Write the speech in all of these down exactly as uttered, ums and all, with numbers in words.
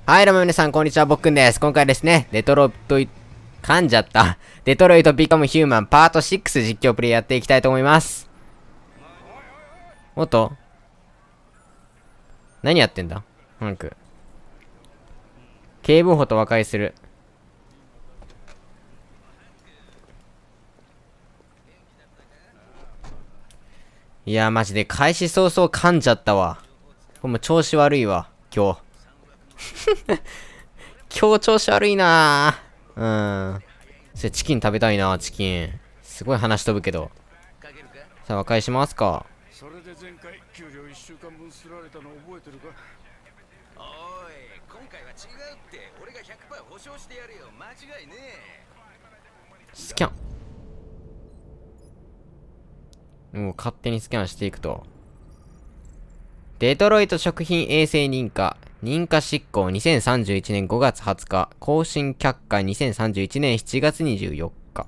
はい、どうも皆さん、こんにちは、ぼっくんです。今回ですね、デトロイト、噛んじゃった。デトロイトビカムヒューマンパートシックス実況プレイやっていきたいと思います。おっと何やってんだハンク。警部補と和解する。いやー、マジで開始早々噛んじゃったわ。これも調子悪いわ、今日。今日調子悪いなー。うん。それチキン食べたいな、チキン。すごい話飛ぶけど。さあ、和解しますか。 それで前回給料いっしゅうかんぶんすられたの覚えてるか。 おい、今回は違うって。俺が ひゃくパーセント 保証してやるよ。間違いねえ。 スキャン。もう勝手にスキャンしていくと。デトロイト食品衛生認可。認可執行にせんさんじゅういちねんごがつはつか。更新却下にせんさんじゅういちねんしちがつにじゅうよっか。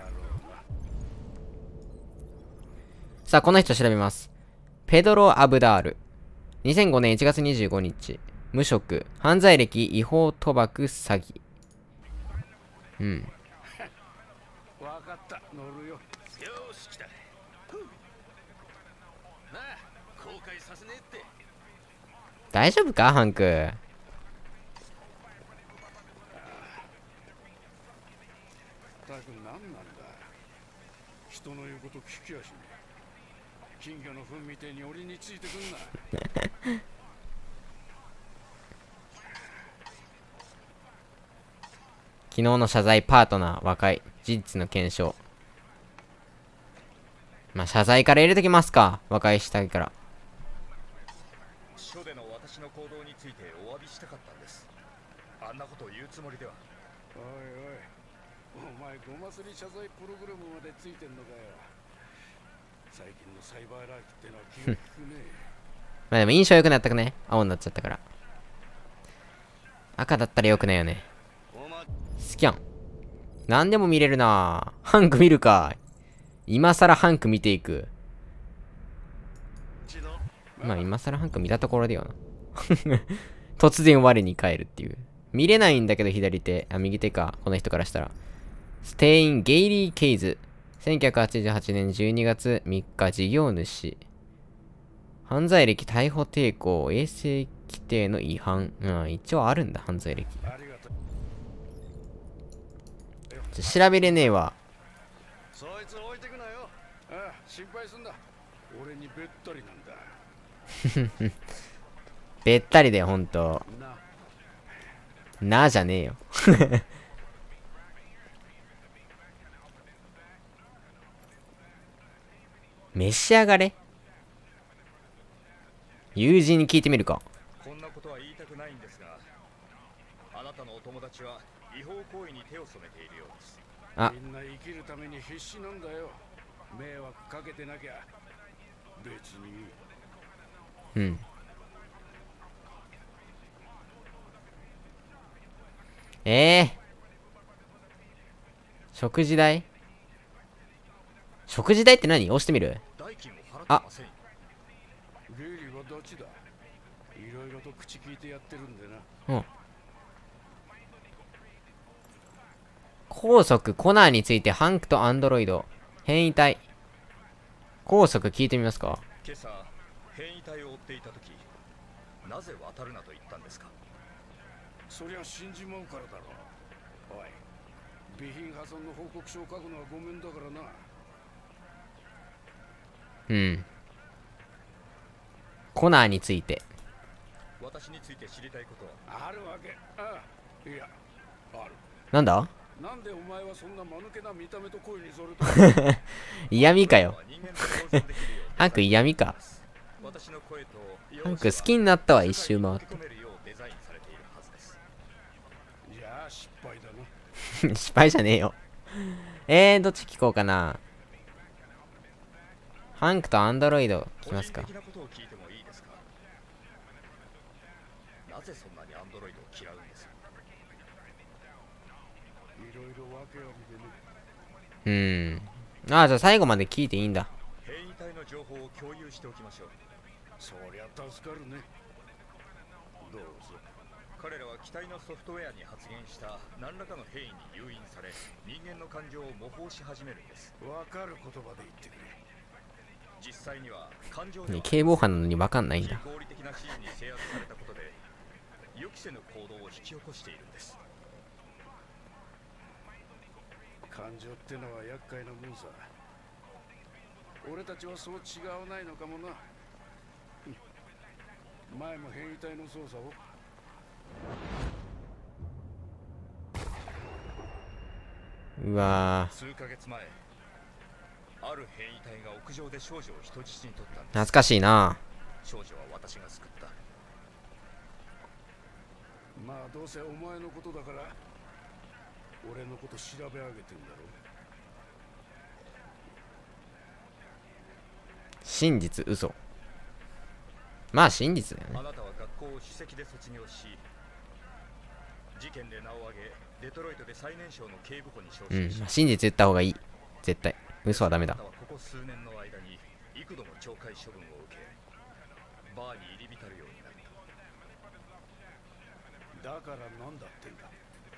さあ、この人調べます。ペドロ・アブダール。にせんごねんいちがつにじゅうごにち。無職。犯罪歴違法賭博詐欺。うん。 わかった、乗るよ。 よし、来た。なあ、後悔させねえって。 大丈夫かハンク。 たく何なんだ。人の言うこと聞きやしねえ。金魚の糞みてえに俺についてくんな。 昨日の謝罪パートナー和解。事実の検証。まあ、謝罪から入れときますか。和解したいから。 署での私の行動についてお詫びしたかったんです。あんなことを言うつもりでは。 おいおい、お前ごますり謝罪プログラムまでついてんのかよ。最近のサイバーラーキってのは気が利くね。 まあでも印象良くなったくね。青になっちゃったから。赤だったら良くないよね。スキャン。何でも見れるなぁ。ハンク見るか。今更ハンク見ていく。まあ今更ハンク見たところでよな。突然我に返るっていう。見れないんだけど左手。あ、右手か。この人からしたら。ステイン・ゲイリー・ケイズ。せんきゅうひゃくはちじゅうはちねんじゅうにがつみっか事業主。犯罪歴逮捕抵抗衛生規定の違反。うん、一応あるんだ、犯罪歴。調べれねえわ。 そいつ置いてくなよ。ああ、心配すんだ。俺にべったりなんだ。 べったりでほんと。なあじゃねえよ。召し上がれ。友人に聞いてみるか。 こんなことは言いたくないんですが、あなたのお友達は違法行為に手を染めているようです。 あ、 みんな生きるために必死なんだよ。迷惑かけてなきゃ別に。 うん。ええー、食事代食事代って何？押してみる？ 代金を払ってませんよ。 ゲイリーはどっちだ？いろいろと口聞いてやってるんでな。 うん。高速コナーについてハンクとアンドロイド変異体。高速聞いてみますか。 今朝変異体を追っていた時、なぜ渡るなと言ったんですか？ そりゃ死んじまうからだろう。おい、備品破損の報告書を書くのはごめんだからな。 うん。コナーについて。 私について知りたいことはあるわけ。ああ、いや、ある。 なんだ？ なんでお前はそんな間抜けな見た目と声にそれと嫌味かよ。 人間と共存できるようハンク嫌味か。 私の声とハンク好きになったわ、一周回って。 じゃあ失敗だな。 失敗じゃねえよ。えー、どっち聞こうかな。ハンクとアンドロイド聞きますか。 なぜそんなにアンドロイドを嫌うんですか？ いろいろわけありでね。 うーん。ああ、じゃあ最後まで聞いていいんだ。 変異体の情報を共有しておきましょう。 そりゃ助かるね。どうぞ。 彼らは機体のソフトウェアに発現した何らかの変異に誘引され、人間の感情を模倣し始めるんです。 わかる言葉で言ってくれ。 実際には感情ね、警棒犯なのに分かんないんだ。 非合理的な指示に制圧されたことで予期せぬ行動を引き起こしているんです。 感情ってのは厄介なもんさ。俺たちはそう違わないのかもな。前も変異体の操作を。 うわー、 数ヶ月前、ある変異体が屋上で少女を人質に取ったんです。 懐かしいな。 少女は私が救った。 まあどうせお前のことだから俺のこと調べ上げてんだろ。 真実嘘。まあ真実だよね。 あなたは学校を首席で卒業し、事件で名を挙げ、デトロイトで最年少の警部補に昇うん進し、 まあ真実言った方がいい。絶対嘘はダメだ。 あなたはここ数年の間に幾度も懲戒処分を受け、バーに入り浸るようになった。 だからなんだってんだ。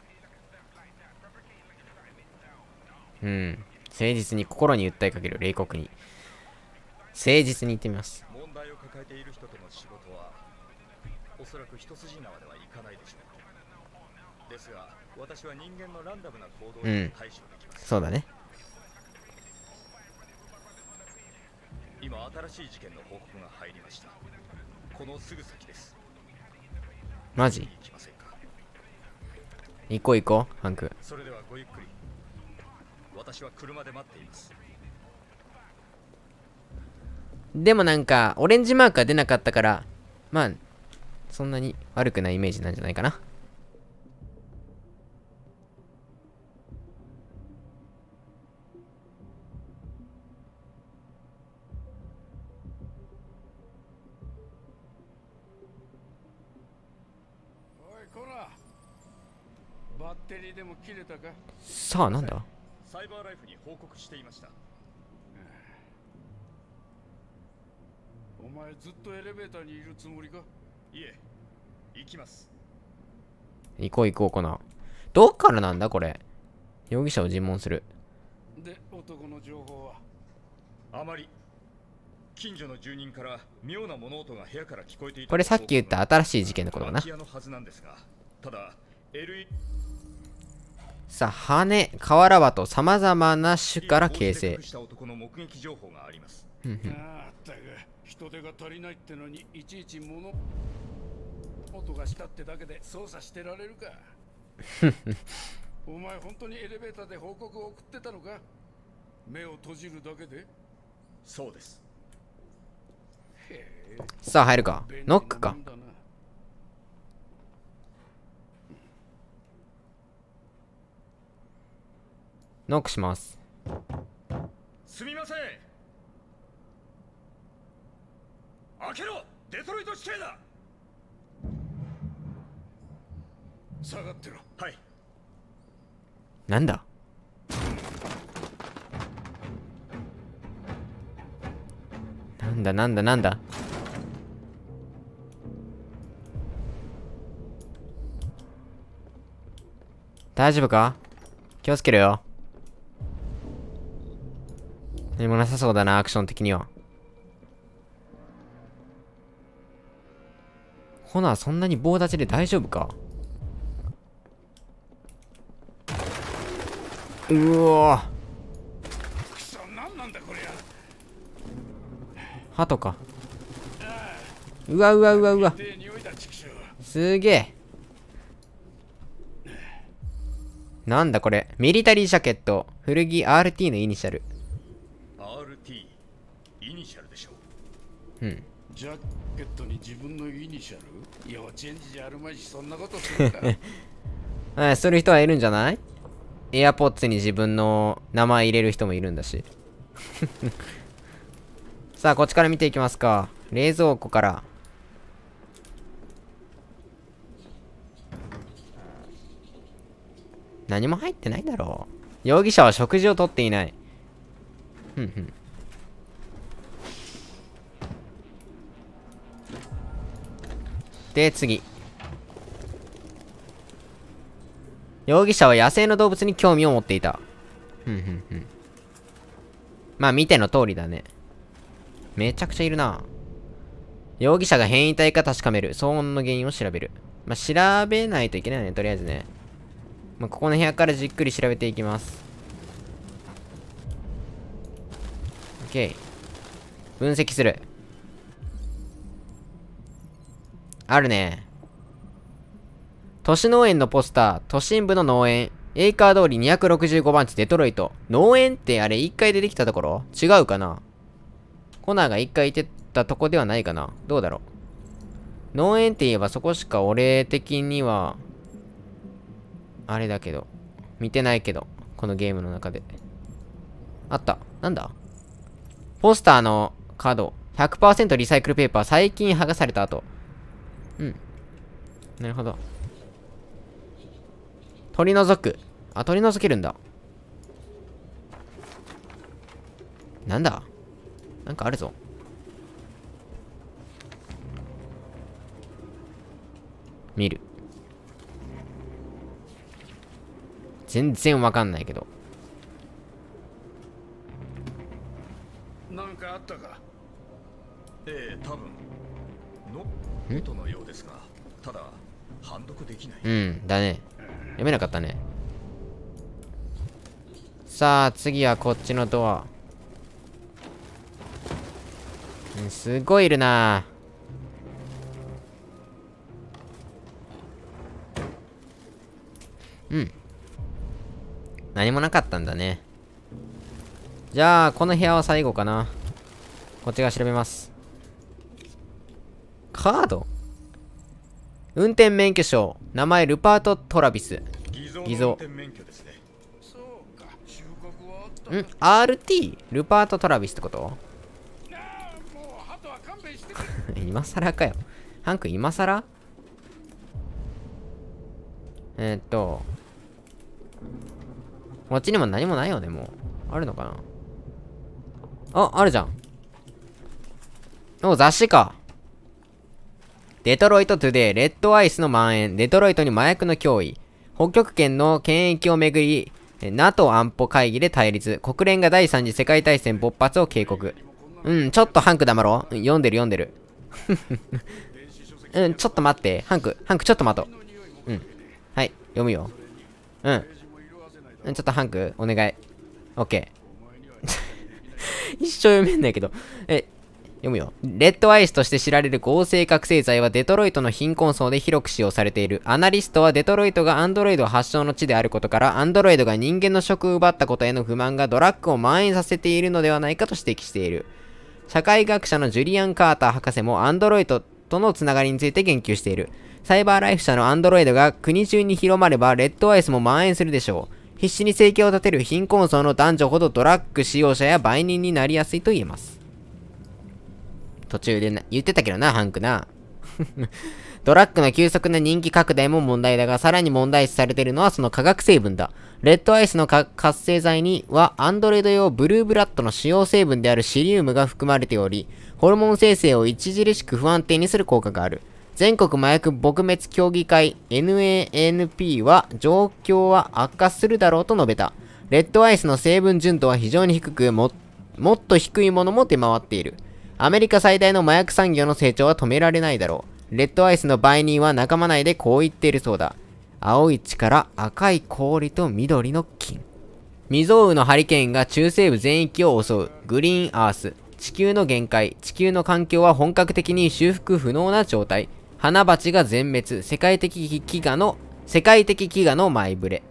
うん。誠実に心に訴えかける冷酷に。誠実に言ってみます。 問題を抱えている人との仕事はおそらく一筋縄ではいかないでしょう。ですが私は人間のランダムな行動に対処できます。 そうだね。 今新しい事件の報告が入りました。このすぐ先です。 マジ？ 行きませんか？ 行こう行こう、ハンク。 それではごゆっくり。私は車で待っています。 でもなんか、オレンジマークが出なかったから、まあ、そんなに悪くないイメージなんじゃないかな。 おいコナー、バッテリーでも切れたか？ さあ、なんだ？ サイバーライフに報告していました。 お前ずっとエレベーターにいるつもりか？ いえ、行きます。 行こう行こう、コナー。どっからなんだこれ。容疑者を尋問する。 で、男の情報は？ あまり近所の住人から妙な物音が部屋から聞こえていた。 これさっき言った新しい事件のことかな。 空き家のはずなんですが、ただ エルイーさあ、羽、瓦場と様々な種から形成。 した男の目撃情報があります。 うんうん。 ああ、ったく人手が足りないってのにいちいち物音がしたってだけで操作してられるか？お前本当にエレベーターで報告を送ってたのか？目を閉じるだけで？ そうです。 へえ。 さあ、入るか。ノックか。ノックします。 すみません。開けろ！デトロイト市警だ！ 下がってろ。 はい。 なんだ？なんだなんだなんだ？大丈夫か？気をつけろよ。何もなさそうだな、アクション的には。ほな、そんなに棒立ちで大丈夫か？うわぁ。 くそ、なんなんだこりゃ。 鳩か。うわうわうわうわ。 で、匂いだ、畜生。 すげえ。なんだこれ。ミリタリージャケット。古着 アールティー のイニシャル。 アールティー、イニシャルでしょう。うん。 ジャケットに自分のイニシャル？幼稚園児じゃあるまいし、そんなことするか。 はい、する人はいるんじゃない？エアポッツに自分の名前入れる人もいるんだし。さあ、こっちから見ていきますか。冷蔵庫から。何も入ってないだろう。容疑者は食事をとっていない。ふんふん。で、次。 容疑者は野生の動物に興味を持っていた。ふんふんふん。まあ見ての通りだね。めちゃくちゃいるな。容疑者が変異体か確かめる。騒音の原因を調べる。まあ調べないといけないね、とりあえずね。まあここの部屋からじっくり調べていきます。OK。分析する。あるね。都市農園のポスター、都心部の農園、エイカー通りにひゃくろくじゅうごばん地デトロイト。農園ってあれいっかいでできたところ？違うかな？コナーがいっかい言ってたとこではないかな？どうだろう？農園って言えばそこしか俺的には、あれだけど、見てないけど、このゲームの中で。あった。なんだ？ポスターのカード、ひゃくパーセント リサイクルペーパー、最近剥がされた後。うん。なるほど。取り除く。あ、取り除けるんだ。なんだ？なんかあるぞ。見る。全然わかんないけど。 なんかあったか？ ええ、多分ノートのようですが、ただ判読できない。 うん、だね。読めなかったね。さあ、次はこっちのドア。うん、すごいいるな。うん。何もなかったんだね。じゃあ、この部屋は最後かな。こっちが調べます。カード？運転免許証。名前ルパート・トラビス。偽造。 そうか、収穫はあった。 ん アールティー？ ルパート・トラビスってこと？ なあ、もう鳩は勘弁してくれ。 今更かよ。ハンク今更？えー、っと。こっちにも何もないよね、もう。あるのかな？あ、あるじゃん。お、雑誌か。デトロイトトゥデイ、レッドアイスの蔓延、デトロイトに麻薬の脅威、北極圏の権益をめぐり、NATO 安保会議で対立、国連が第三次世界大戦勃発を警告。うん、ちょっとハンク黙ろう。うん、読んでる読んでる。うん、ちょっと待って。ハンク、ハンクちょっと待とう。うん。はい、読むよ。うん。うん、ちょっとハンク、お願い。オッケー。一生読めんないけど。え、読むよ。レッドアイスとして知られる合成覚醒剤はデトロイトの貧困層で広く使用されている。アナリストはデトロイトがアンドロイド発祥の地であることから、アンドロイドが人間の職を奪ったことへの不満がドラッグを蔓延させているのではないかと指摘している。社会学者のジュリアン・カーター博士もアンドロイドとのつながりについて言及している。サイバーライフ社のアンドロイドが国中に広まれば、レッドアイスも蔓延するでしょう。必死に生計を立てる貧困層の男女ほどドラッグ使用者や売人になりやすいと言えます。途中でな言ってたけどな、ハンクな。ドラッグの急速な人気拡大も問題だが、さらに問題視されているのはその化学成分だ。レッドアイスの活性剤には、アンドロイド用ブルーブラッドの主要成分であるシリウムが含まれており、ホルモン生成を著しく不安定にする効果がある。全国麻薬撲滅協議会 エヌエーエヌピー は、状況は悪化するだろうと述べた。レッドアイスの成分純度は非常に低く、も、もっと低いものも出回っている。アメリカ最大の麻薬産業の成長は止められないだろう。レッドアイスの売人は仲間内でこう言っているそうだ。青い力、赤い氷と緑の金。未曾有のハリケーンが中西部全域を襲う。グリーンアース。地球の限界。地球の環境は本格的に修復不能な状態。花鉢が全滅。世界的飢餓の、世界的飢餓の前触れ。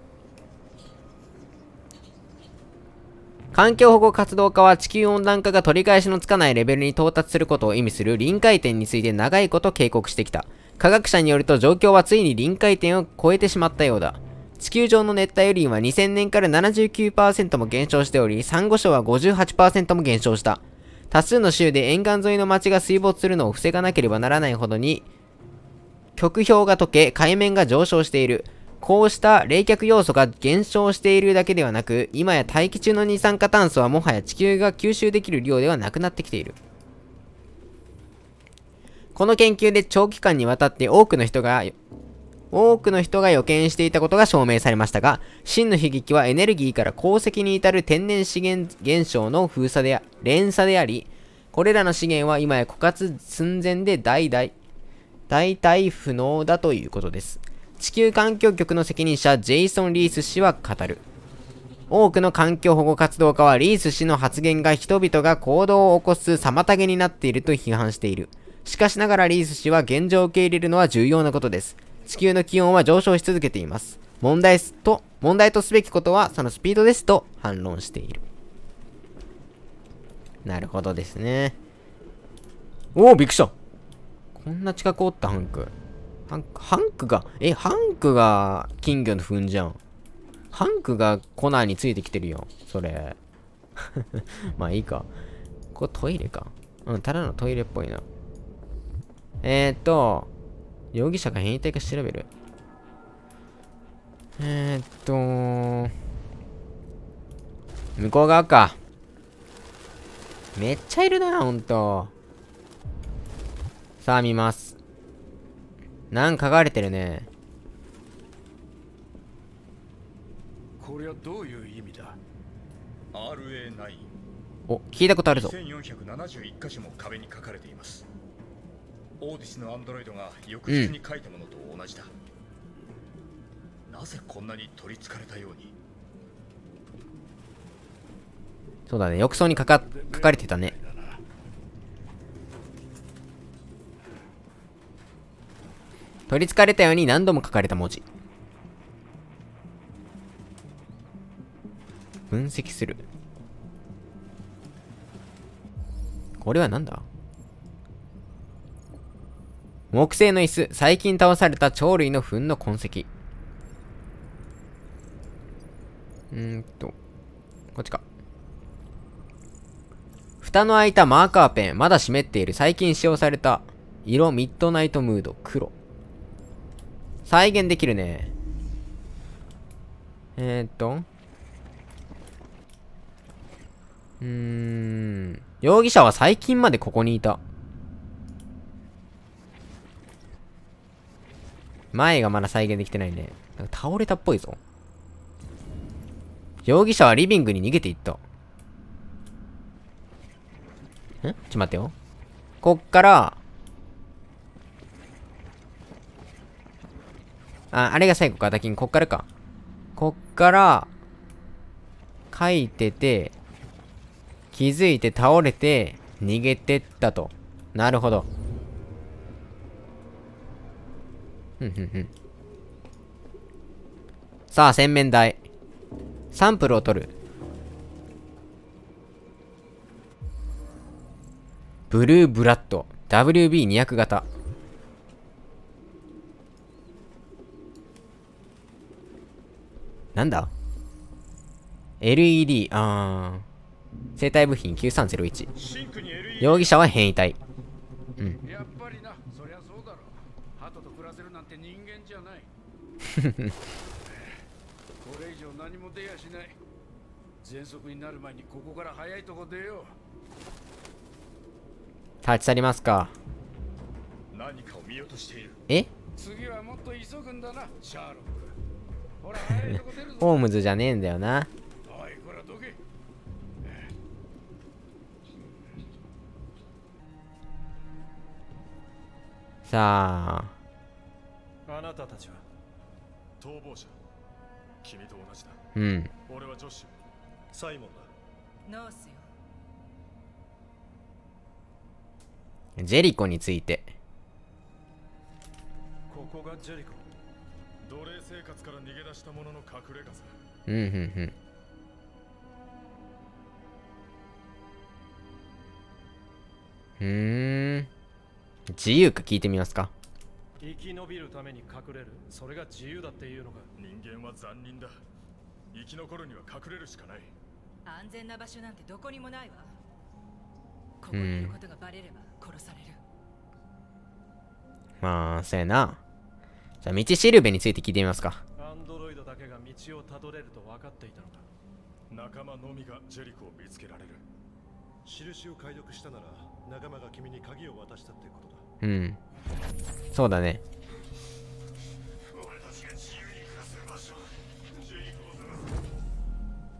環境保護活動家は地球温暖化が取り返しのつかないレベルに到達することを意味する臨界点について長いこと警告してきた。科学者によると状況はついに臨界点を超えてしまったようだ。地球上の熱帯雨林はにせんねんから ななじゅうきゅうパーセント も減少しており、サンゴ礁は ごじゅうはちパーセント も減少した。多数の州で沿岸沿いの町が水没するのを防がなければならないほどに、極氷が溶け、海面が上昇している。こうした冷却要素が減少しているだけではなく、今や大気中の二酸化炭素はもはや地球が吸収できる量ではなくなってきている。この研究で長期間にわたって多くの人が多くの人が予見していたことが証明されましたが、真の悲劇はエネルギーから鉱石に至る天然資源現象の封鎖で連鎖であり、これらの資源は今や枯渇寸前で代々代替不能だということです。地球環境局の責任者ジェイソン・リース氏は語る。多くの環境保護活動家はリース氏の発言が人々が行動を起こす妨げになっていると批判している。しかしながらリース氏は現状を受け入れるのは重要なことです。地球の気温は上昇し続けています。問題と、問題とすべきことはそのスピードですと反論している。なるほどですね。おお、びっくりした。こんな近くおったハンク。ハンク、ハンクが、え、ハンクが金魚の糞じゃん。ハンクがコナーについてきてるよ。それ。まあいいか。これトイレか。うん、ただのトイレっぽいな。えーっと、容疑者が変異体か調べる。えーっと、向こう側か。めっちゃいるな、ほんと。さあ、見ます。なんか書かれてるね。 これはどういう意味だ？ アールエーナインお、聞いたことあるぞ。 せんよんひゃくななじゅういっ箇所も壁に書かれています。オーディスのアンドロイドが翌日に書いたものと同じだ、うん、なぜこんなに取りつかれたように。 そうだね、浴槽に書か書かれてたね。取りつかれたように何度も書かれた文字。分析する。これはなんだ？木製の椅子、最近倒された鳥類の糞の痕跡。うーんと、こっちか。蓋の開いたマーカーペン、まだ湿っている。最近使用された色、ミッドナイトムード、黒。再現できるね。えーっと。うーん。容疑者は最近までここにいた。前がまだ再現できてないね。なんか倒れたっぽいぞ。容疑者はリビングに逃げていった。ん？ちょっと待ってよ。こっから、あ、あれが最後か、ダキン。こっからか。こっから、書いてて、気づいて倒れて、逃げてったと。なるほど。ふんふんふん。さあ、洗面台。サンプルを取る。ブルーブラッド ダブリュービーにひゃく 型。なんだ エルイーディー、あー。生体部品きゅうさんゼロいち。容疑者は変異体。うん。 やっぱりな、そりゃそうだろ。鳩と暮らせるなんて人間じゃない。これ以上何も出やしない。喘息になる前にここから早いとこ出よう。 立ち去りますか。 何かを見落としている。 え？ 次はもっと急ぐんだな、シャーロック。ほら、早いとこ出るぞ。 ホームズじゃねえんだよな。 おい、こらどけ。 さあ。あなたたちは逃亡者。君と同じだ。 うん。 俺はジョッシュ。 サイモンだ。 ノースよ。 ジェリコについて。 ここがジェリコ。 奴隷生活から逃げ出した者の隠れ家さ。 うんうんうん。うーん。自由か聞いてみますか。 生き延びるために隠れる。それが自由だっていうのか。 人間は残忍だ。生き残るには隠れるしかない。 安全な場所なんてどこにもないわ。ここにいることがバレれば殺される。 まあ、そうやな。じゃあ、道しるべについて聞いてみますか。 アンドロイドだけが道をたどれると分かっていたのか。 仲間のみがジェリコを見つけられる。 印を解読したなら仲間が君に鍵を渡したってことだ。 うん。そうだね。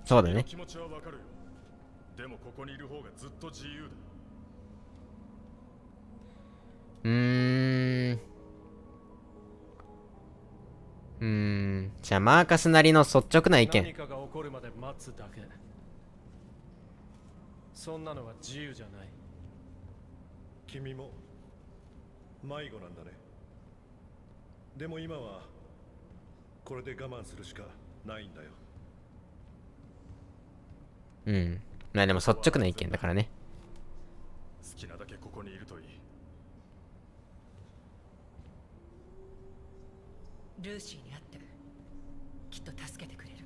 そうだね。 気持ちはわかるよ。でもここにいる方がずっと自由だ。 うーん。うーん。じゃあマーカスなりの率直な意見。 何かが起こるまで待つだけ。そんなのは自由じゃない。 君も迷子なんだね。でも今はこれで我慢するしかないんだよ。 うん。まあでも率直な意見だからね。 好きなだけここにいるといい。 ルーシーに会ってきっと助けてくれる。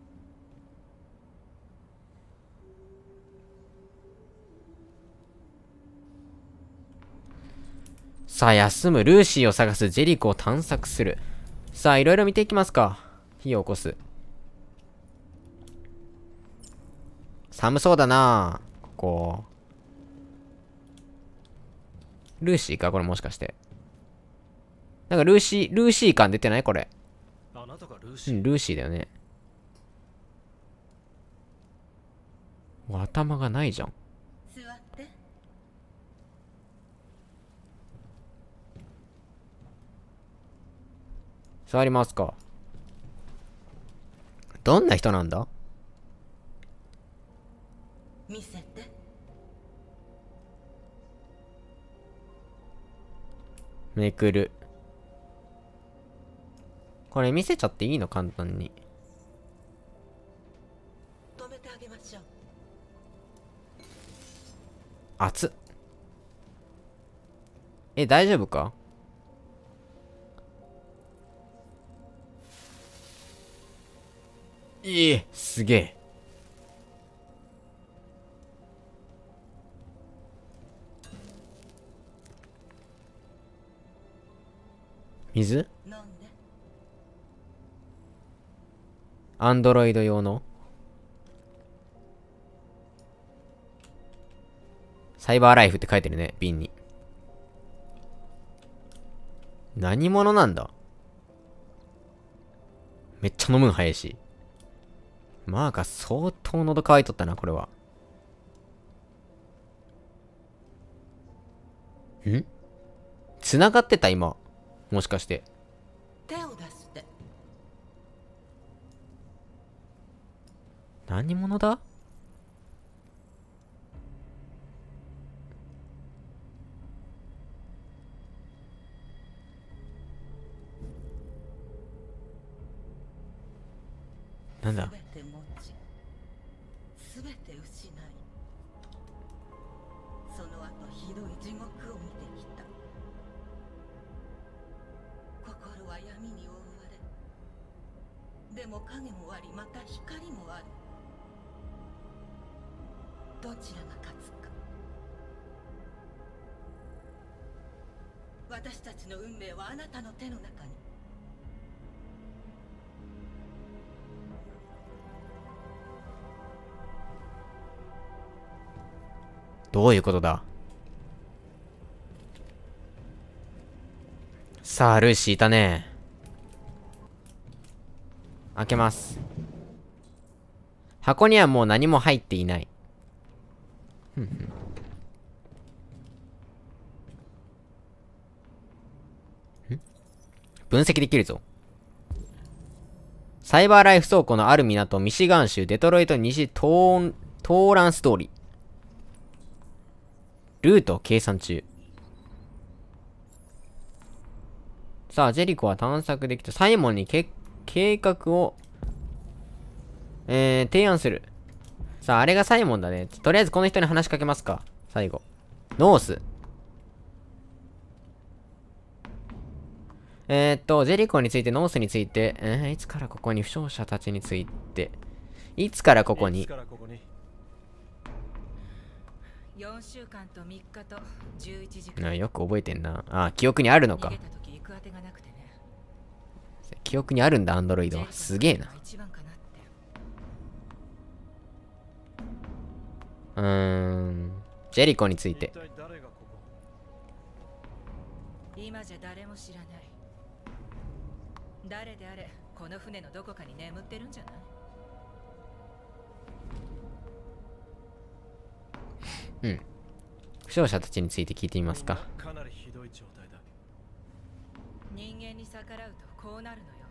さあ、休む。ルーシーを探す。ジェリコを探索する。さあ、いろいろ見ていきますか。火を起こす。寒そうだなここ。ルーシーかこれもしかして。なんかルーシー、ルーシー感出てないこれ。 あなたがルーシー。 うん、ルーシーだよね。頭がないじゃん。 座って。 座りますか。どんな人なんだ。 見せて。 めくる。これ見せちゃっていいの簡単に。 止めてあげましょう。 熱っ。え、大丈夫か。いえ、すげえ。水？ 飲んで。 アンドロイド用のサイバーライフって書いてるね、瓶に。何者なんだ。めっちゃ飲むん早いし。マーカ相当喉乾いとったな、これは。ん？繋がってた今。もしかして。 手を出して。 何者だ？なんだ？ すべて持ち、すべて失い、その後ひどい地獄を見てきた。心は闇に覆われ、でも影もあり、また光もある。どちらが勝つか。私たちの運命はあなたの手の中に。 どういうことだ。さあ、ルーシーいたね。開けます。箱にはもう何も入っていない。ふんふん。ん？分析できるぞ。サイバーライフ倉庫のある港、ミシガン州デトロイト西トーン、トーランス通り。ルートを計算中。さあ、ジェリコは探索できた。サイモンにけ計画を、えー、提案する。さあ、あれがサイモンだね。とりあえずこの人に話しかけますか。最後。ノース。えー、っと、ジェリコについて、ノースについて、えー、いつからここに負傷者たちについて、いつからここに。 いつからここに。 よんしゅうかんとみっかとじゅういちじかん。 あ、よく覚えてんな。あ、記憶にあるのか。 逃げた時行く当てがなくてね。 記憶にあるんだ、アンドロイドは。すげえな。 一番かなって。 うーん。ジェリコについて。 一体誰がここ？ 今じゃ誰も知らない。誰であれ、この船のどこかに眠ってるんじゃない？ うん。負傷者たちについて聞いてみますか。 かなりひどい状態だ。 人間に逆らうとこうなるのよ。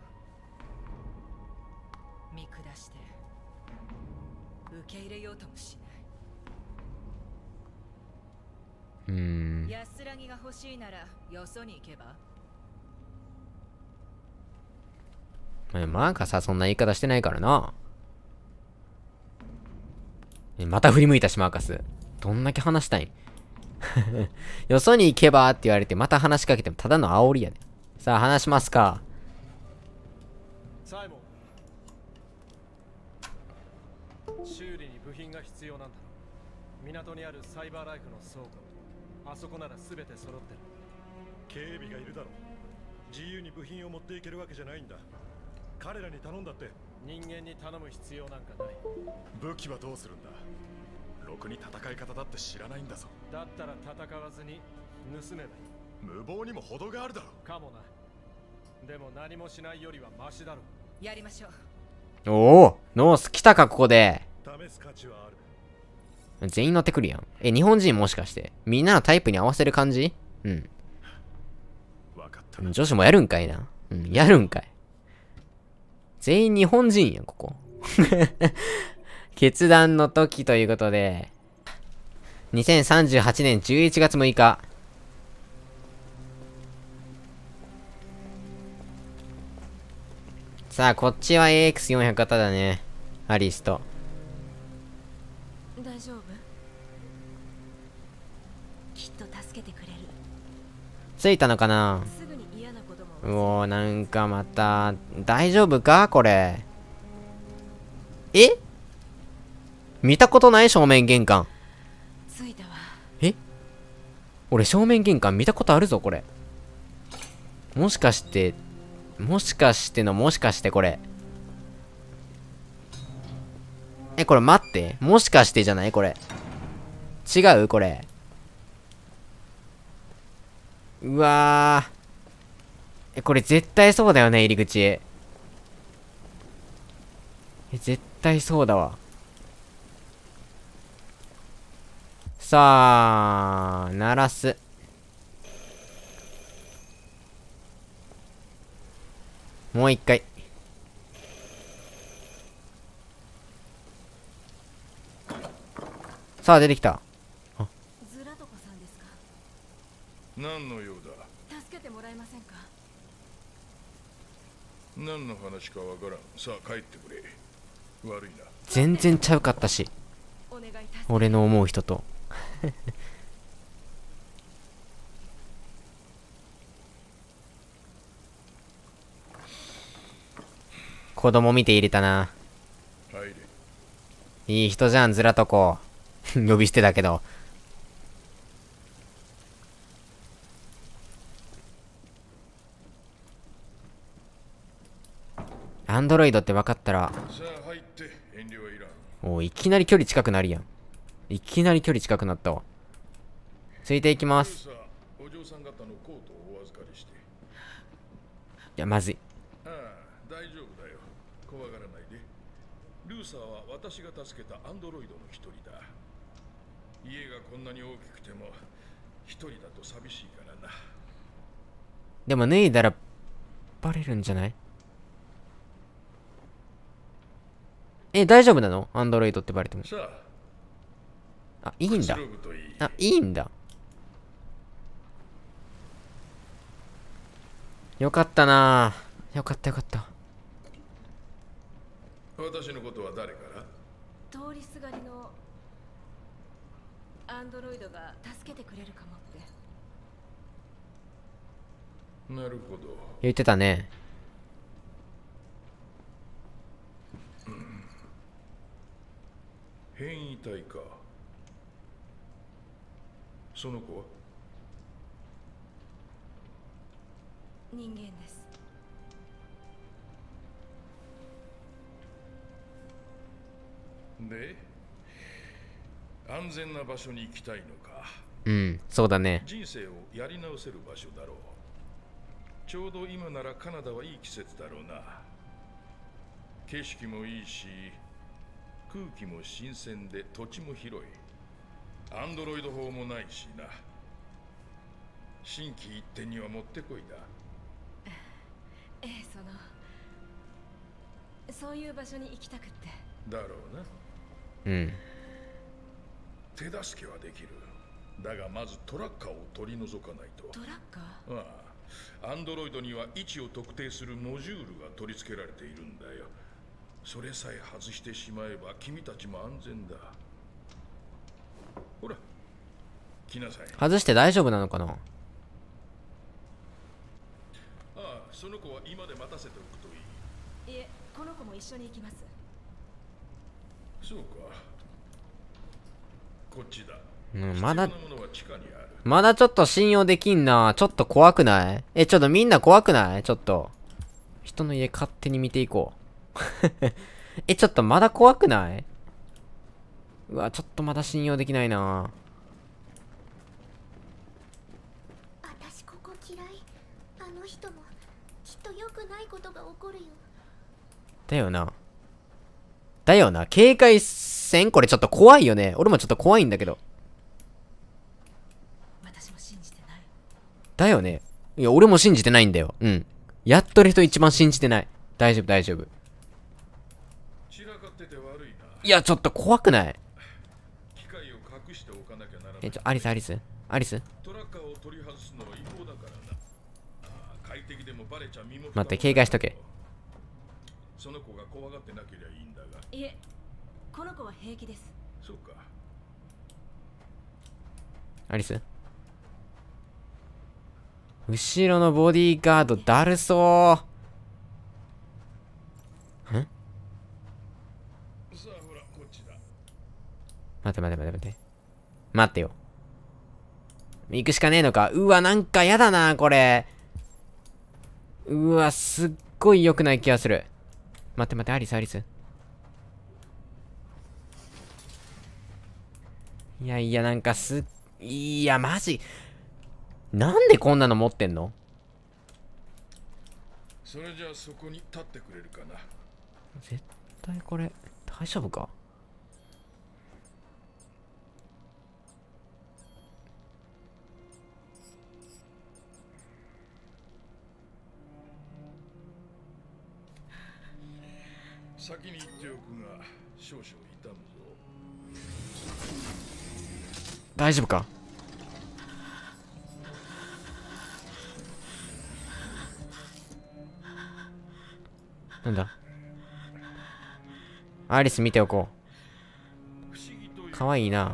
見下して受け入れようともしない。 うーん。 安らぎが欲しいならよそに行けば。 まあマーカスはそんな言い方してないからな。えまた振り向いたし、マーカス。どんだけ話したいんよそに行けばって言われて、また話しかけてもただの煽りやで。さあ、話しますか。 サイモン。修理に部品が必要なんだろう。港にあるサイバーライフの倉庫。あそこなら全て揃ってる。 警備がいるだろう。自由に部品を持っていけるわけじゃないんだ。彼らに頼んだって。 人間に頼む必要なんかない。 武器はどうするんだ。ろくに戦い方だって知らないんだぞ。 だったら戦わずに盗めばいい。 無謀にも程があるだろう。 かもな。でも何もしないよりはマシだろう。 やりましょおう。 お、ノース来たか、ここで。 試す価値はある。 全員乗ってくるやん。え、日本人もしかして。みんなのタイプに合わせる感じ？うん。 わかったな。 女子もやるんかいな。うん、やるんかい。全員日本人やん、ここ。決断の時ということで、にせんさんじゅうはちねんじゅういちがつむいか。さあ、こっちは エーエックスよんひゃく 型だね。アリスと。 大丈夫？きっと助けてくれる。 着いたのかな？ すぐに嫌なことも。 うおー、なんかまた、大丈夫かこれ。え？見たことない正面玄関。 着いたわ。 え？俺正面玄関見たことあるぞ、これ。もしかして、もしかしてのもしかしてこれ。え、これ待って。もしかしてじゃないこれ。違うこれ。うわー。え、これ絶対そうだよね、入り口。え、絶対そうだわ。さあ、鳴らす。もう一回。さあ、出てきた。 ズラトコさんですか？ 何の用だ。 助けてもらえませんか？ 何の話かわからん。さあ帰ってくれ。悪いな。 全然ちゃうかったし。 お願い。 俺の思う人と。子供見て入れたな。 入れ。 いい人じゃん、ずらとこ。呼び捨てだけど。アンドロイドって分かったら。 さあ入って遠慮はいらん。 おいきなり距離近くなるやん。いきなり距離近くなったわ。ついていきます。 さあお嬢さん方のコートをお預かりして。 いや、まずい。 ああ大丈夫だよ。怖がらないで。ルーサーは私が助けたアンドロイドの一人だ。家がこんなに大きくても一人だと寂しいからな。 でも脱いだらバレるんじゃない？え、大丈夫なの？アンドロイドってバレても。 さあ、 あ、いいんだ。 くつろぐといい。 あ、いいんだ。よかったなぁ。よかったよかった。 私のことは誰から？ 通りすがりのアンドロイドが助けてくれるかもって。 なるほど。 言ってたね。 変異体か。その子は？ 人間です。 で、安全な場所に行きたいのか。 うん、そうだね。 人生をやり直せる場所だろう。ちょうど今ならカナダはいい季節だろうな。景色もいいし、空気も新鮮で土地も広い。 アンドロイド法もないしな。新規一点にはもってこいだ。 ええ、そのそういう場所に行きたくって。 だろうな。 うん。 手助けはできる。だがまずトラッカーを取り除かないと。 トラッカー？ああ。アンドロイドには位置を特定するモジュールが取り付けられているんだよ。それさえ外してしまえば君たちも安全だ。ほら、来なさい。 外して大丈夫なのかな？ ああ、その子は今で待たせておくといい。 いえ、この子も一緒に行きます。 そうか。こっちだ。 うん、まだ必要なものは地下にある。 まだちょっと信用できんな。ちょっと怖くない？え、ちょっとみんな怖くない？ちょっと。人の家勝手に見ていこう。え、ちょっとまだ怖くない？うわ、ちょっとまだ信用できないな。 私ここ嫌い。あの人もきっと良くないことが起こるよ。 だよな。だよな。警戒線これちょっと怖いよね。俺もちょっと怖いんだけど。 私も信じてない。 だよね。いや、俺も信じてないんだよ。うん。やっとる人一番信じてない。大丈夫、大丈夫。 散らかってて悪いな。 いや、ちょっと怖くない？ 機械を隠しておかなきゃならない。 え、ちょ、アリス、アリスアリストラッカーを取り外すのは違法だからな。ああ、快適でもバレちゃ身も。 待って、警戒しとけ。 その子が怖がってなければいいんだが。 いえ、この子は平気です。 そうか。 アリス後ろのボディーガードだるそう。ん？ さあほら、こっちだ。 待て待て待て待て。待ってよ。行くしかねえのか。うわ、なんかやだな、これ。うわ、すっごい良くない気がする。待って待って、アリス、アリス。いやいや、なんかすっ、いや、マジ。なんでこんなの持ってんの？ それじゃあそこに立ってくれるかな。 絶対これ、大丈夫か？ 先に言っておくが、少々痛むぞ。 大丈夫か？なんだ？アリス見ておこう。かわいいな。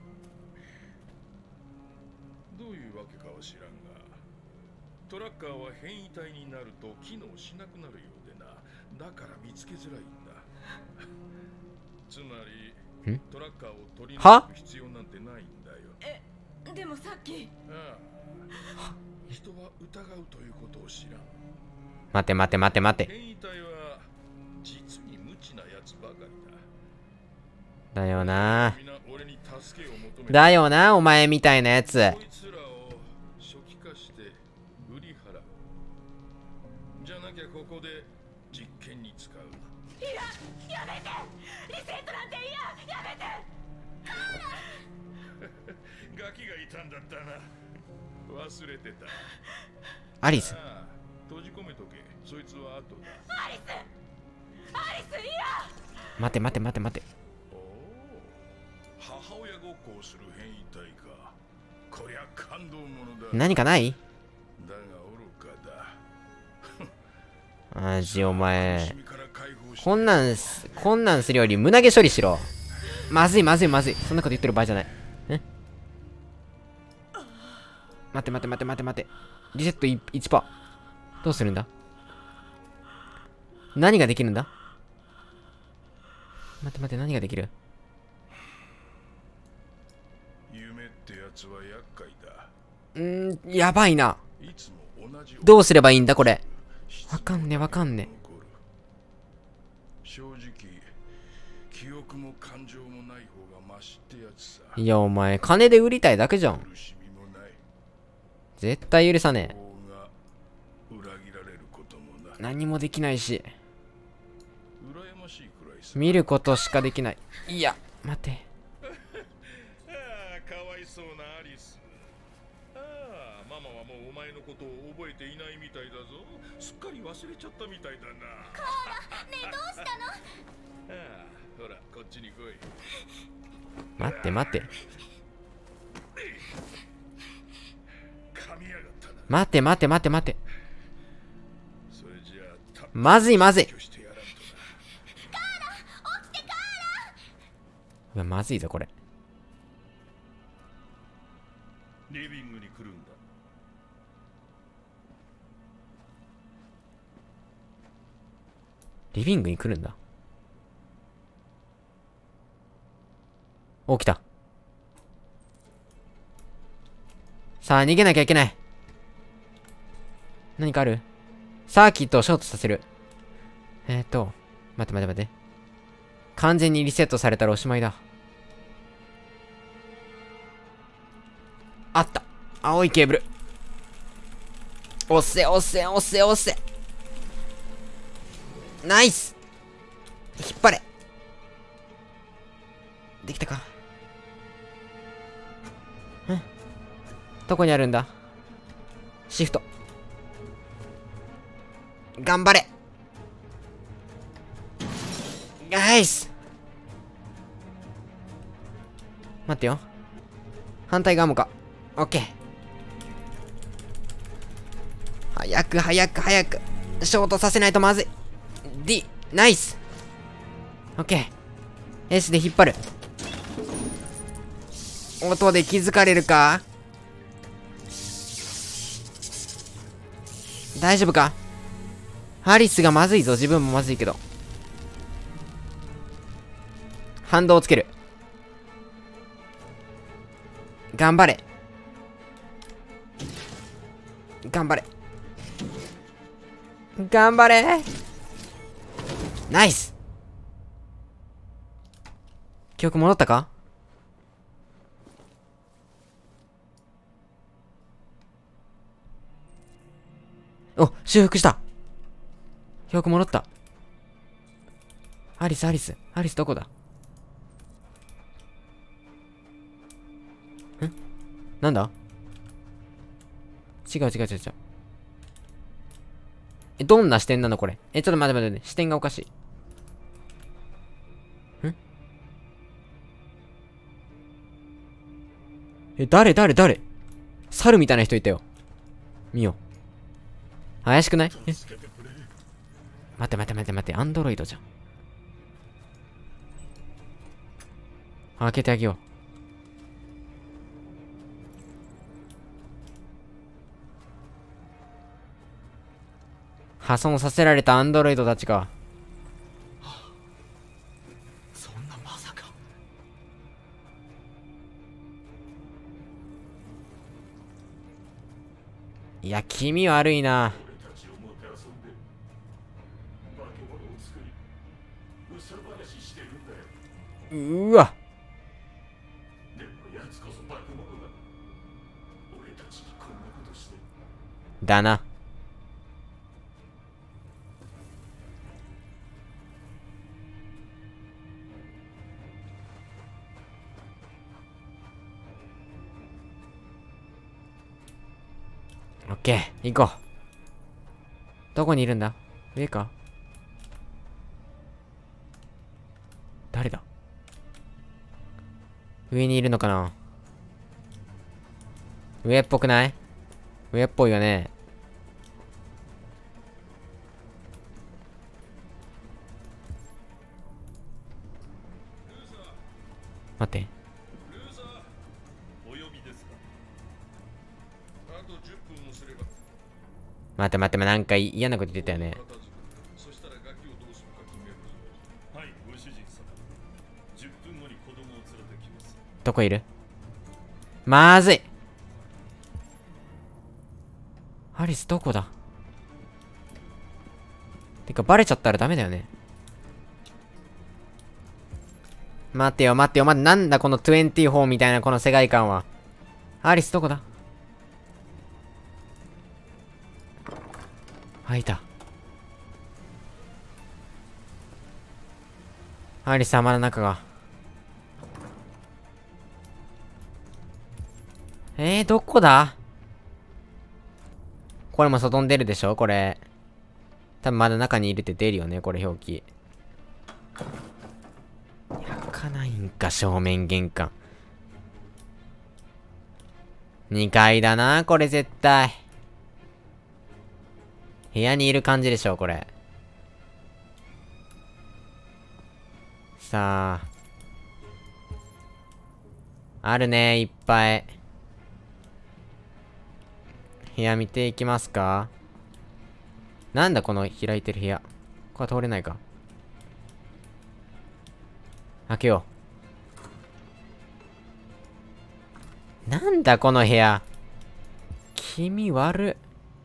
どういうわけかは知らんが、トラッカーは変異体になると機能しなくなるようでな。だから見つけづらいんだ。つまりトラッカーを取り除く必要なんてないんだよ。 え、でもさっき。 ああ、人は疑うということを知らん。 待て待て待て待て。 変異体は実に無知なやつばかりだ。だよな。 みんな俺に助けを求めて。 だよな、お前みたいなやつ。 こいつらを初期化して売り払う。じゃなきゃここで実験に使う。 いや、やめて。リセットなんて嫌。やめて。 ガキがいたんだったな。忘れてた。 アリス。 ああ、閉じ込めとけ。そいつは後だ。 アリス。アリス、いや。 待て待て待て待て。 おお、母親ごっこをする変異体か。こりゃ感動ものだ。 何かない？ だが愚かだ。 マジお前。こんなんす、こんなんするより胸毛処理しろ。まずいまずいまずい。そんなこと言ってる場合じゃない。え？待て待て待て待て待て。リセット いちパーセント。どうするんだ？何ができるんだ？待って待って、何ができる？ 夢ってやつは厄介だ。 うーん、やばいな。 いつも同じ。 どうすればいいんだこれ。わかんねわかんね。 正直、記憶も感情もない方がマシってやつさ。 いやお前、金で売りたいだけじゃん。絶対許さねえ。何もできないし。見ることしかできない。いや、待て。 忘れちゃったみたいだな。 カーラ、ねえどうしたの？ ああ、ほらこっちに来い。 待って待って噛みやがったな。 待って待って待って待って。 それじゃあたまずいまずい。 してやらんとな。 うわまずいぞこれ。 リビングに来るんだ。 リビングに来るんだ。起きた。さあ逃げなきゃいけない。何かある？サーキットをショートさせる。えーと待って待って待って。完全にリセットされたらおしまいだ。あった。青いケーブル。押せ押せ押せ押せ。ナイス。引っ張れ。できたか。んどこにあるんだ？シフト。頑張れ。ナイス。待ってよ。反対側もか。オッケー。早く早く早く。ショートさせないとまずい。D、ナイス。オッケー。S で引っ張る。音で気づかれるか？大丈夫か？ハリスがまずいぞ。自分もまずいけど。反動をつける。頑張れ。頑張れ。頑張れ。ナイス。記憶戻ったか？お、修復した。記憶戻った。アリス、アリス、アリスどこだ？ん？なんだ？違う違う違う違う。え、どんな視点なのこれ？え、ちょっと待って待って待って。視点がおかしい。ん？え、誰誰誰？猿みたいな人いたよ。見よう。怪しくない？え？待って待って待って待って。アンドロイドじゃん。開けてあげよう。破損させられたアンドロイドたちか。 そんなまさか。 いや、気味悪いな。うわ。だな。オッケー、行こう。どこにいるんだ？上か？誰だ？上にいるのかな？上っぽくない？上っぽいよね。待って。待って待って、なんか嫌なこと言ってたよね。どこいる？まずい。アリスどこだ？てかバレちゃったらダメだよね。待ってよ待ってよ待って、なんだこのにじゅうよんみたいなこの世界観は。アリスどこだ？あ、いた。アリス様の中が。えー、どこだ？これも外に出るでしょこれ。 多分まだ中にいるって出るよね、これ表記。開かないんか、正面玄関。にかいだな、これ絶対。部屋にいる感じでしょ、これ。さあ。あるね、いっぱい。部屋見ていきますか？なんだこの開いてる部屋。これ通れないか。開けよう。なんだこの部屋。気味悪っ。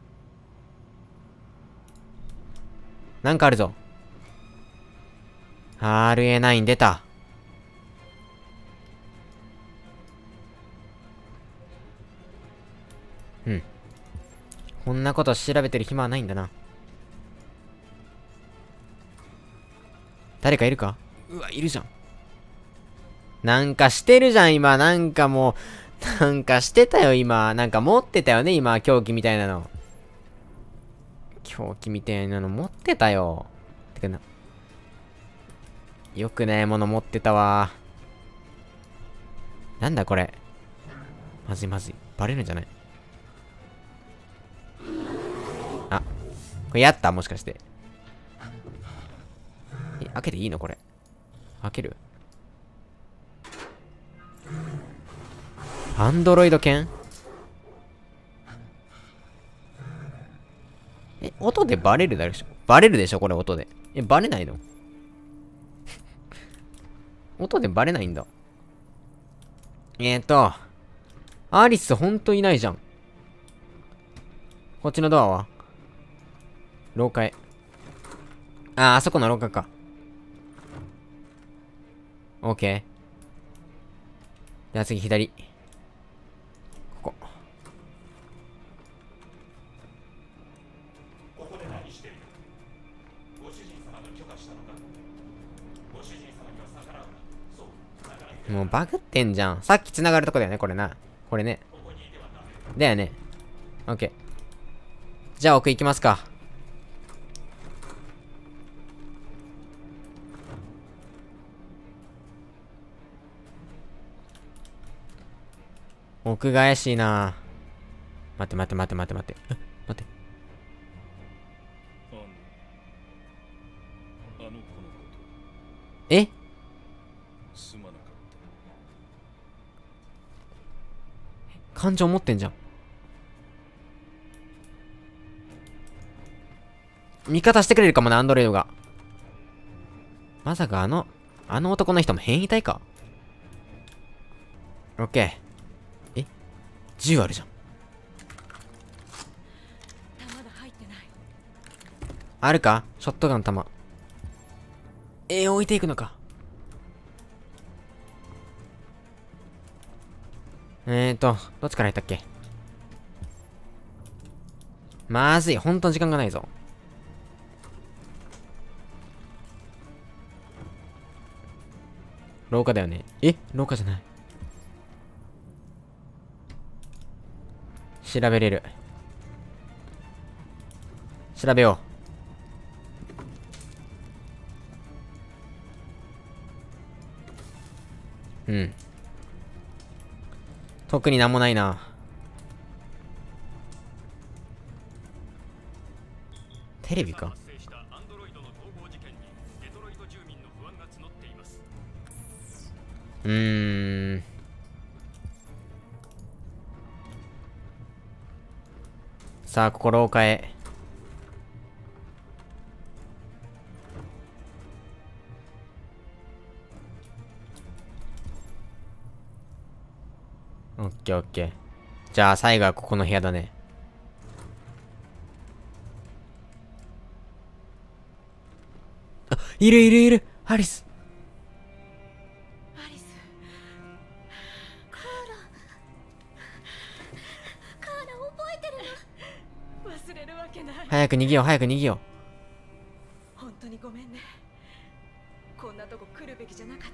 なんかあるぞ。アールエーナイン 出た。うん。こんなこと調べてる暇はないんだな。誰かいるか？うわ、いるじゃん。なんかしてるじゃん、今。なんかもう、なんかしてたよ、今。なんか持ってたよね、今。凶器みたいなの。凶器みたいなの持ってたよ。てかな。よくないもの持ってたわ。なんだこれ。まずいまずい。バレるんじゃない？あ、これやった？もしかして。え、開けていいのこれ。開ける？アンドロイド犬？え、音でバレるでしょ？バレるでしょこれ音で。え、バレないの？音でバレないんだ。えーと、アリスほんといないじゃん。こっちのドアは？廊下へ。あー、あそこの廊下か。オッケー。じゃあ次左。ここ。ここで何している？ご主人様の許可したのか？ご主人様には逆らうな。そう、逆らう。もうバグってんじゃん。さっき繋がるとこだよね、これな。これね。だよね。オッケー。じゃあ奥行きますか。奥が怪しいな。待って待って待って待って待って。え、待って。 あの、あの子のこと。 え？ すまなかった。 感情持ってんじゃん。味方してくれるかもな、アンドロイドが。まさかあの、あの男の人も変異体か？オッケー。え？銃あるじゃん。 弾が入ってない。 あるか？ショットガン弾。えー、置いていくのか。えーと、どっちから入ったっけ？まずい、ほんと時間がないぞ。廊下だよね。え？廊下じゃない。調べれる。調べよう。うん。特になんもないな。テレビか。うーん。さあ、ここ廊下へ。オッケーオッケー。じゃあ、最後はここの部屋だね。あ、いるいるいる！アリス！ アリス。 カーラ。カーラ覚えてるの？ 忘れるわけない。 早く逃げよう、早く逃げよ本当にごめんね。こんなとこ来るべきじゃなかった。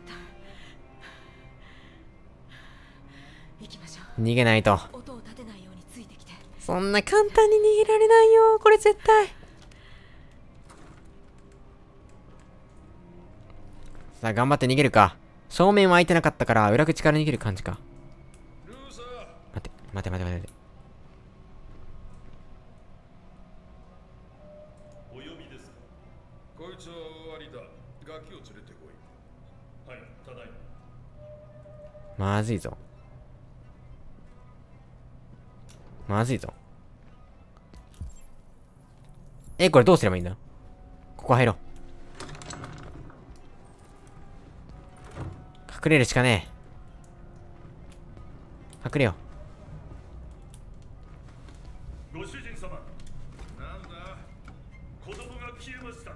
行きましょう。 う。逃げないと。 音を立てないようについてきて。 そんな簡単に逃げられないよ、これ絶対。 さあ、頑張って逃げるか。正面は空いてなかったから、裏口から逃げる感じか。待て、待て待て待て。 お呼びですか。 こいつは終わりだ。ガキを連れてこい。 はい、ただいま。まずいぞ。まずいぞ。え、これどうすればいいんだ？ここ入ろう。隠れるしかねえ。隠れよご主人様。なんだ、子供が消えました。 う。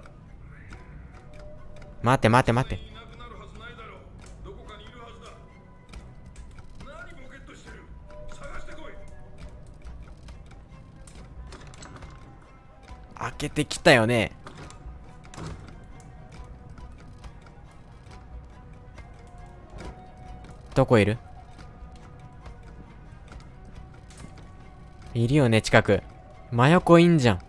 待って待って待って。 いなくなるはずないだろう。どこかにいるはずだ。何ボケっとしてる。探してこい。 開けてきたよね。どこいる？いるよね、近く。真横いんじゃん。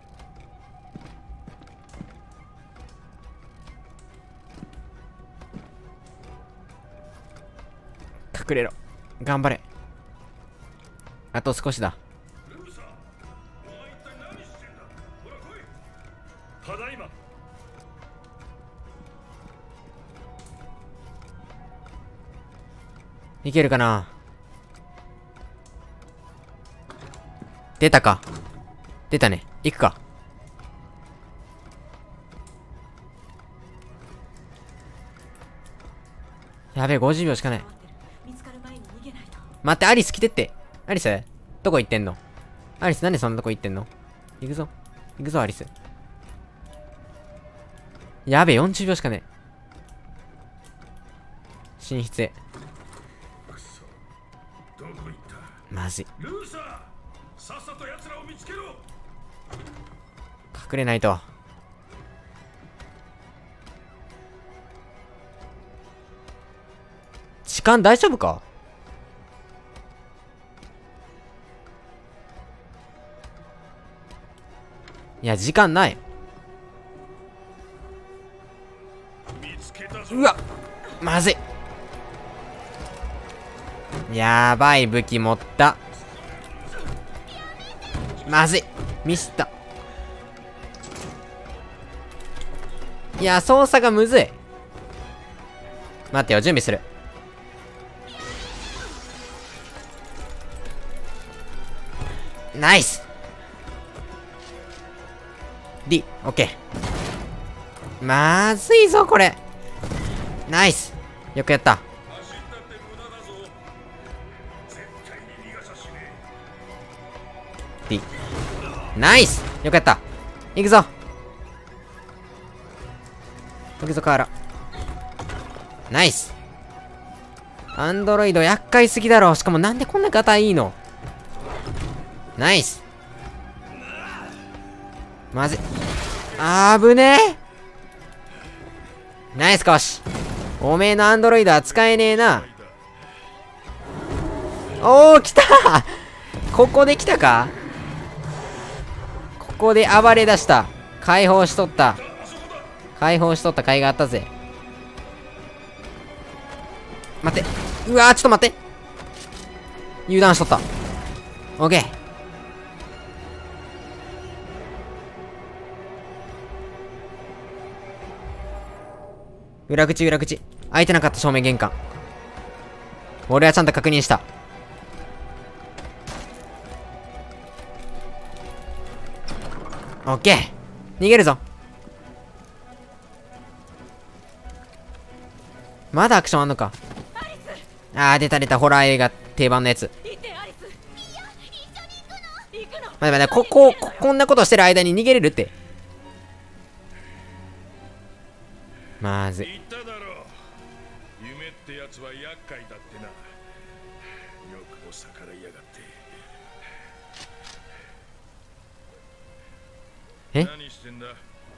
隠れろ。頑張れ。あと少しだ。 ルーサー、お前一体何してんだ。ほら来い。ただいま。 いけるかな。出たか。出たね。行くか。やべえ、ごじゅうびょうしかない。待って、アリス来てって。アリスどこ行ってんの？アリスなんでそんなとこ行ってんの？行くぞ。行くぞ、アリス。やべえ、よんじゅうびょうしかねえ。寝室へ。 どこ行った。 まずい。 ルーサー、さっさと奴らを見つけろ。 隠れないと。時間大丈夫か？いや、時間ない。 見つけたぞ。 うわ、まずい。やばい、武器持った。まずい、ミスった。いや、操作がむずい。待ってよ、準備する。ナイス !D、オッケー。まずいぞ、これ。ナイス、よくやった。D、ナイス、よくやった。行くぞ。行くぞ、カーラ。ナイス。アンドロイド厄介すぎだろ。しかもなんでこんなガタいいの？ナイス。まずい。あぶねえ。ナイス、かわし。おめえのアンドロイドは使えねえな。おー、来たここで来たか。ここで暴れ出した。解放しとった。解放しとった甲斐があったぜ。待って。うわー、ちょっと待って。油断しとった。オッケー。裏口、裏口。開いてなかった正面玄関。俺はちゃんと確認した。オッケー。逃げるぞ。まだアクションあんのか。あー、出た出た。ホラー映画定番のやつ。待って待って、ここ、こ、こんなことしてる間に逃げれるって。まずい。 言っただろう。夢ってやつは厄介だってな。よくも逆らいやがって。 え？ 何してんだ。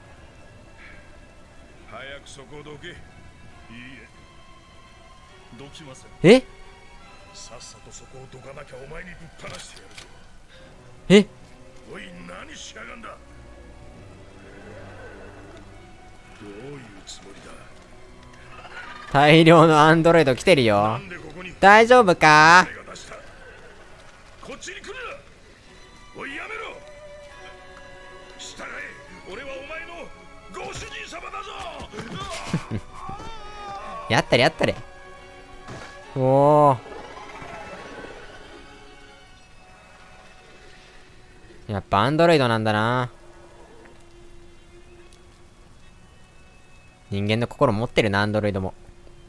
早くそこをどけ。いいえ、どきません。 え？ さっさとそこをどかなきゃお前にぶっ放してやるぞ。 え？ おい、何しやがんだ。どういうつもりだ。 大量のアンドロイド来てるよ。大丈夫か？ こっちに来るな。おいやめろ。従え。俺はお前のご主人様だぞ。 やったれやったれ。おお。やっぱアンドロイドなんだな。人間の心持ってるな、アンドロイドも。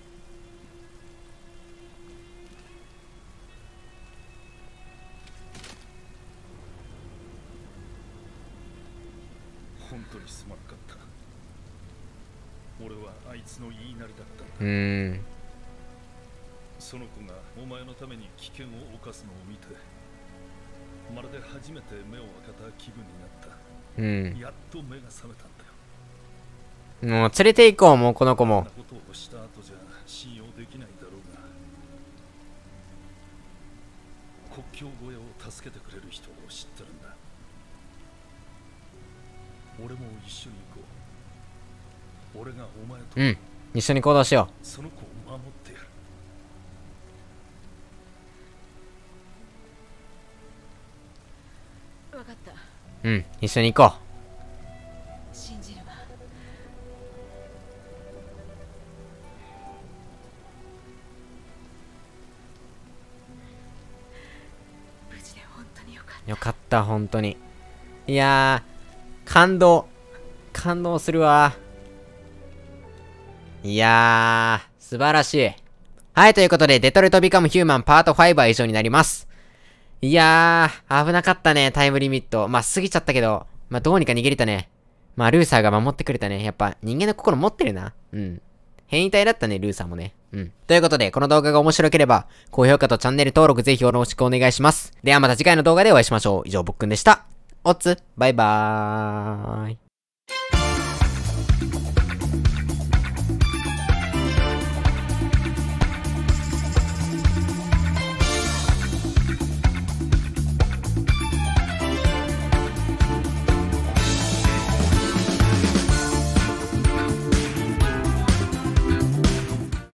本当にすまなかった。俺はあいつの言いなりだった。 うーん。 その子がお前のために危険を冒すのを見て、まるで初めて目を開けた気分になった。 うん。 やっと目が覚めたんだよ。 もう連れて行こう、もうこの子も。 こんなことをした後じゃ信用できないだろうが、国境越えを助けてくれる人を知ってるんだ。俺も一緒に行こう。俺がお前と、 うん、一緒に行動しよう。その子を守ってやる。 分かった。 うん、一緒に行こう。信じるわ。無事で本当によかった。 よかった、本当に。いやー、感動。感動するわ。いやー、素晴らしい。はい、ということで、デトロイトビカムヒューマンパートファイブは以上になります。いやー、危なかったね、タイムリミット。まあ、過ぎちゃったけど、まあ、どうにか逃げれたね。まあ、ルーサーが守ってくれたね。やっぱ、人間の心持ってるな。うん。変異体だったね、ルーサーもね。うん。ということで、この動画が面白ければ、高評価とチャンネル登録ぜひよろしくお願いします。ではまた次回の動画でお会いしましょう。以上、僕くんでした。おつ、バイバーイ。